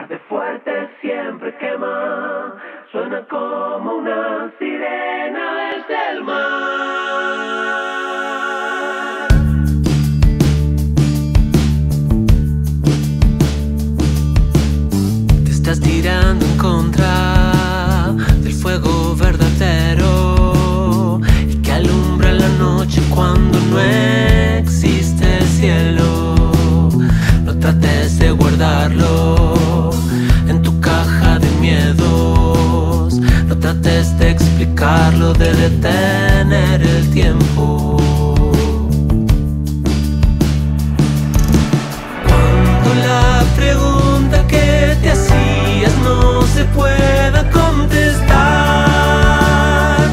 Arde fuerte, siempre quema, suena como una sirena desde el mar. Te estás tirando en contra del fuego verdadero, el que alumbra la noche cuando no existe el cielo. No trates de guardarlo en tu caja de miedos, no trates de explicarlo, de detener el tiempo. Cuando la pregunta que te hacías no se pueda contestar,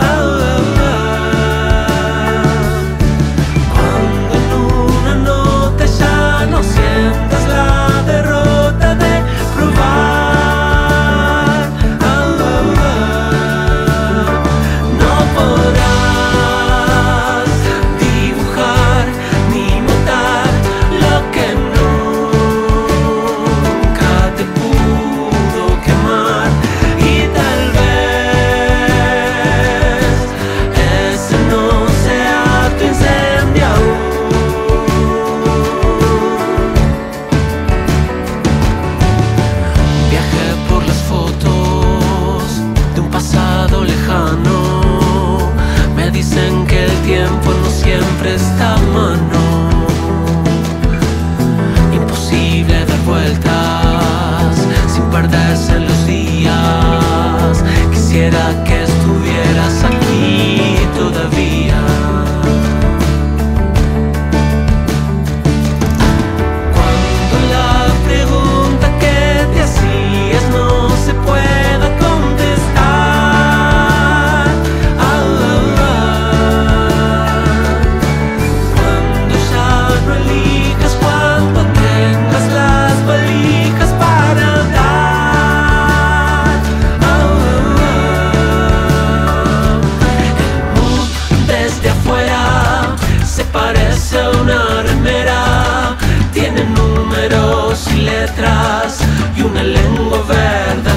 cuando en una nota ya no sientas la derrota de probar, no podrás dibujar ni notar lo que nunca te pudo quemar, y tal vez ese no sea tu incendio aún. Viaje por las fotos de un pasado lejano, me dicen que el tiempo no siempre está a mano. Imposible dar vueltas sin perderse en los días. Quisiera que estuvieras aquí todavía. Cuando la pregunta que te hacías no se pueda contestar, cuando ya no elijas, cuando tengas las valijas para andar, el mundo desde afuera se parece a una remera, tiene números y letras y una lengua verde.